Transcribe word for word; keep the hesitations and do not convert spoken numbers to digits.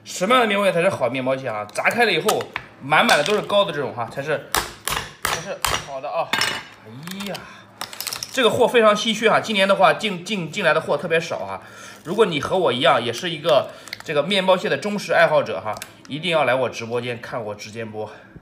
什么样的面包蟹才是好面包蟹啊？炸开了以后，满满的都是膏的这种哈，才是才是好的啊！哎呀，这个货非常稀缺哈，今年的话进进进来的货特别少哈。如果你和我一样，也是一个这个面包蟹的忠实爱好者哈，一定要来我直播间看我直播播。